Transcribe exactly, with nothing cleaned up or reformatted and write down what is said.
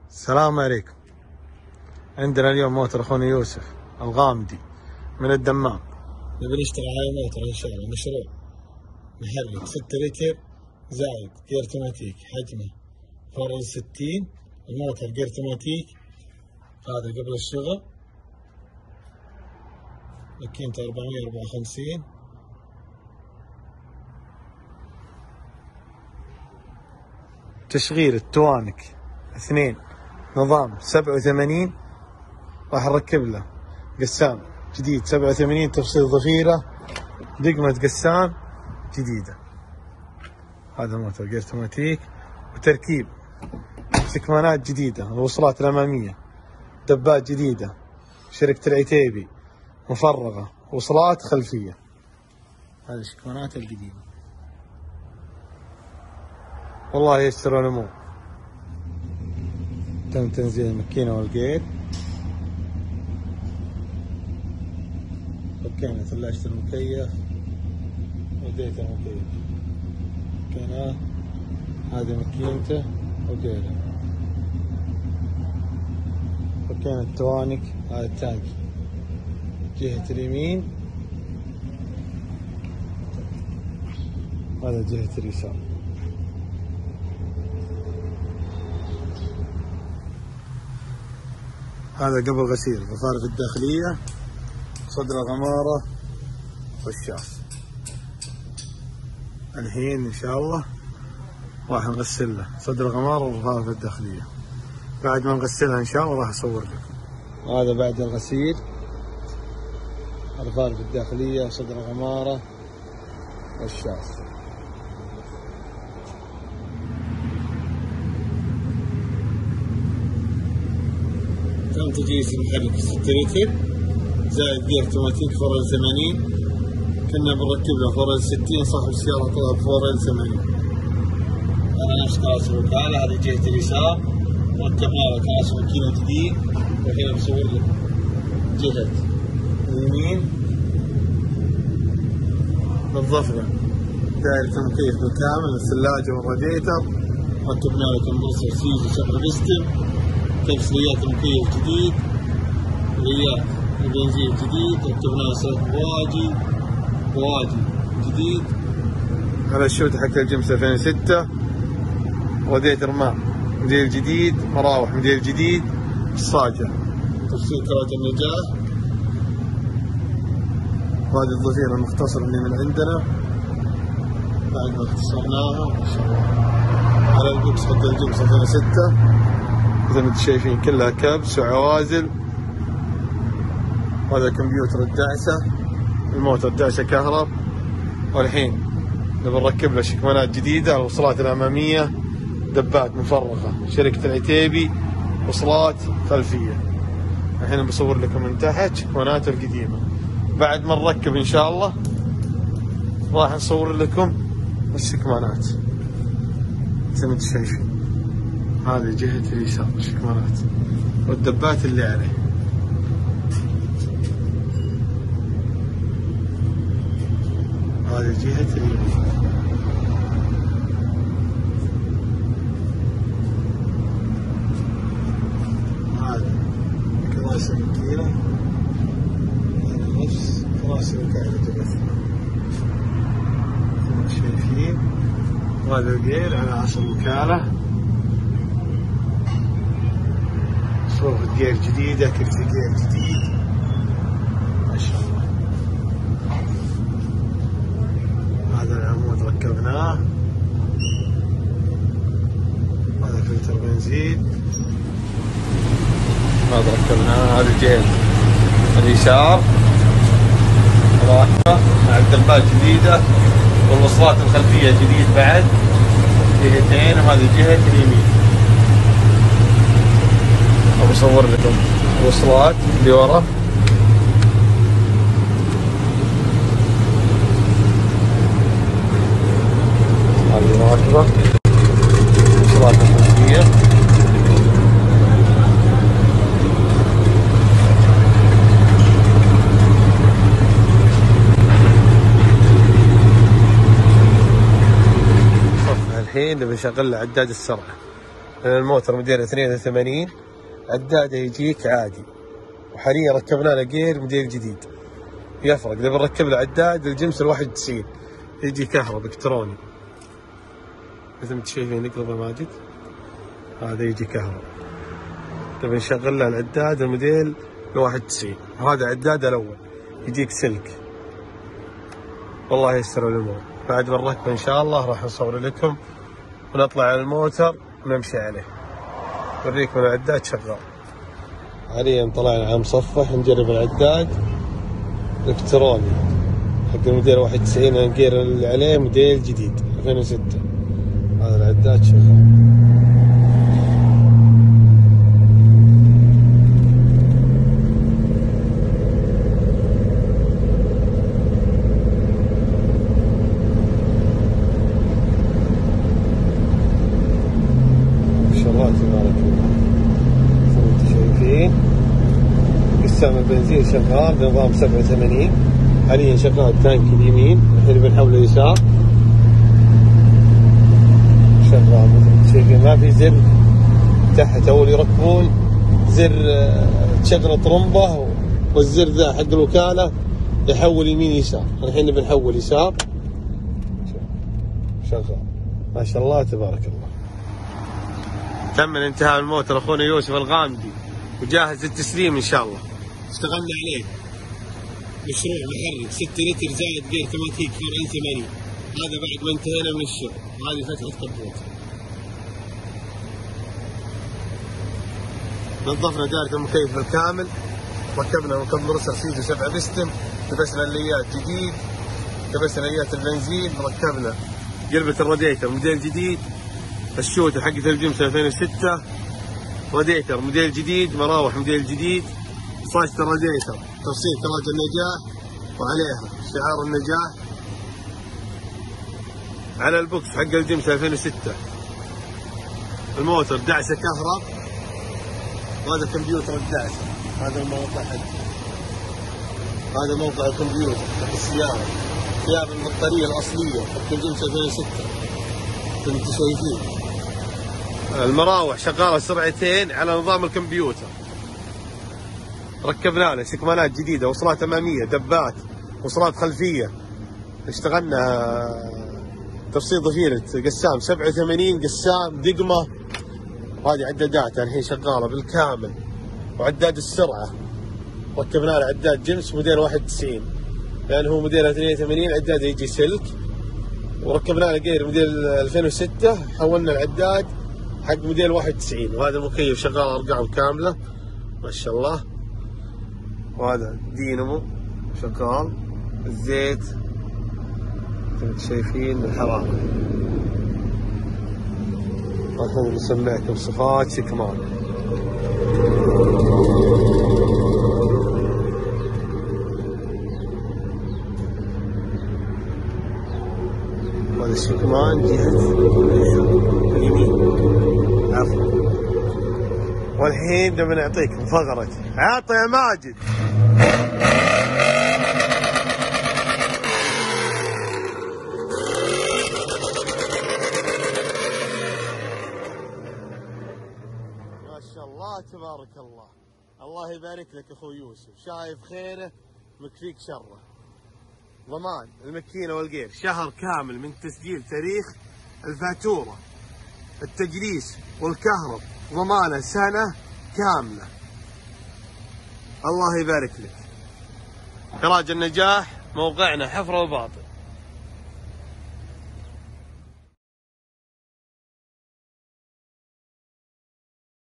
السلام عليكم. عندنا اليوم موتر اخونا يوسف الغامدي من الدمام. نبي نشتغل على موتر ان شاء الله، مشروع محرك ستة لتر زايد جير اوتوماتيك، حجمه فوق الستين. الموتر جير اوتوماتيك هذا قبل الشغل، قيمته أربعمية وأربعة وخمسين. تشغيل التوانك اثنين، نظام سبعة وثمانين. راح نركب له قسام جديد سبعة وثمانين، تفصيل ضفيرة، دقمة قسام جديدة. هذا موتور جير اوتوماتيك، وتركيب سكمانات جديدة، الوصلات الأمامية، دبات جديدة، شركة العتيبي مفرغة، وصلات خلفية. هذه السكمانات القديمة. والله يستر الأمور. تم تنزيل الماكينة والجير، فكينا ثلاجة المكيف وديت المكيف، فكيناه. هذه ماكينته وجيره. فكينا التوانك، هذا التانك جهة اليمين، هذا جهة اليسار. هذا قبل غسيل الرفارف الداخلية، صدر الغمارة والشاف. الحين إن شاء الله راح نغسل له صدر الغمارة والرفارف الداخلية. بعد ما نغسلها إن شاء الله راح أصور لكم. وهذا بعد الغسيل، الرفارف الداخلية وصدر الغمارة والشاف. تم تجهيز المحرك ستة لتر زائد جير اوتوماتيك فور ال ثمانين. كنا بنركب له فور ال ستين، صاحب السيارة طلب فور ال ثمانين. هذا نفس كراس الوكالة، هذه جهة اليسار. ركبنا له كراس ماكينة جديد، والحين بصور لكم جهة اليمين. نظف له دائرة المكيف بالكامل، الثلاجة والراديتر. ركبنا له كمبرسر سيزو سبعة بستم، تمثيليات المكيف جديد، رياح البنزين جديد. ركبنا له صوت بواجي بواجي جديد. على الشوت حق الجمس ألفين وستة، راديتر ماء موديل جديد، مراوح موديل جديد، الصاجة، تفصيل كرات النجاة. وهذه الضفيرة المختصرة اللي من عندنا بعد ما اختصرناها ما شاء الله. على البوكس حق الجمس ألفين وستة مثل ما انتم شايفين كلها كبس وعوازل. وهذا كمبيوتر الدعسة، الموتر دعسة كهرب. والحين نبي نركب له شكمانات جديدة، الوصلات الأمامية، دبات مفرغة، شركة العتيبي، وصلات خلفية. الحين بصور لكم من تحت شكماناته القديمة. بعد ما نركب إن شاء الله راح نصور لكم الشكمانات مثل ما انتم شايفين. هذه جهة اليسار الشكمانات والدبات اللي عليه. هذه جهة اليمين. هذا كراسي الماكينة، هذا نفس كراسي وكالة الرفع مثل ما شايفين. وهذا الجير على عصر الوكالة، صوفة جير جديدة، كرسي جير جديد ما شاء الله. هذا العمود ركبناه، هذا فلتر بنزين هذا ركبناه. هذا جهة اليسار راكبة مع الدبات جديدة، والوصلات الخلفية جديد بعد جهتين. وهذه جهة اليمين. بصور لكم الوصلات اللي ورا. هذه راكبة وصلات الخلفية. الحين نبي نشغل له عداد السرعة. الموتر موديل اثنين وثمانين، عداده يجيك عادي، وحاليا ركبنا له جير موديل جديد يفرق. اذا بنركب له عداد الجمس الواحد وتسعين يجي كهرب الكتروني مثل ما انتم شايفين. اقلب يا ماجد، هذا يجي كهرب. تبي نشغل له العداد الموديل الواحد وتسعين، هذا عداده الاول يجيك سلك. والله ييسر الامور. بعد ما نركبه ان شاء الله راح نصور لكم ونطلع على الموتر ونمشي عليه، نوريكم العداد شغال. حاليا طلعنا على مصفح نجرب العداد الكتروني حق الموديل واحد وتسعين، الجير اللي عليه موديل جديد ألفين وستة. هذا العداد شغال. ما شاء الله تبارك الله. زي ما انتم شايفين قسام البنزين شغال بنظام سبعة وثمانين. حاليا شغال التانك اليمين، الحين بنحوله يسار شغال مثل ما انتم شايفين. ما في زر تحت اول يركبون زر تشغل طرمبه، والزر ذا حق الوكاله يحول يمين يسار. الحين بنحول يسار شغال. ما شاء الله تبارك الله. تم انتهاء الموتر اخونا يوسف الغامدي وجاهز للتسليم ان شاء الله. اشتغلنا عليه مشروع محرك ستة لتر زائد غير تماتيك فرعين ثمانين. هذا بعد ما انتهينا من الشغل، وهذه فتحة كبوت. نظفنا دائرة المكيف بالكامل، ركبنا مكبر سيدو سبعة بستم، لبسنا الليات جديد، لبسنا ليات البنزين، ركبنا قلبة الراديتر موديل جديد، الشوتر حقت الجمس ألفين وستة، راديتر موديل جديد، مراوح موديل جديد، صاجة الراديتر تفصيل تراج النجاح وعليها شعار النجاح. على البوكس حق الجمس ألفين وستة الموتر دعسة كهرب، وهذا كمبيوتر الدعسة. هذا الموقع حق هذا موقع الكمبيوتر حق السيارة، ثياب البطارية الأصلية حق الجمس ألفين وستة زي ما انتم شايفين. المراوح شغالة سرعتين على نظام الكمبيوتر. ركبنا له شكمانات جديدة، وصلات أمامية، دبات، وصلات خلفية. اشتغلنا تفصيل ضفيرة قسام سبعة وثمانين، قسام دقمة، وهذه عداداتها الحين شغالة بالكامل، وعداد السرعة. ركبنا له عداد جنس موديل واحد وتسعين، لأن هو موديل اثنين وثمانين عداد يجي سلك. وركبنا له غير موديل ألفين وستة، حولنا العداد حق موديل واحد وتسعين، وهذا المكيف شغال أرقام كاملة ما شاء الله. وهذا دينامو شغال، الزيت انتم شايفين الحرارة. الحين بسمعكم صفات شكمان. هذا الشكمان جهة اليمين عفوا. والحين نبي نعطيكم فقرة عطى يا ماجد. ما شاء الله تبارك الله. الله يبارك لك اخوي يوسف، شايف خيره مكفيك شره. ضمان الماكينه والغير شهر كامل من تسجيل تاريخ الفاتوره، التجليس والكهرب، ضمانه سنه كامله. الله يبارك لك. تراج النجاح موقعنا حفره وباطن.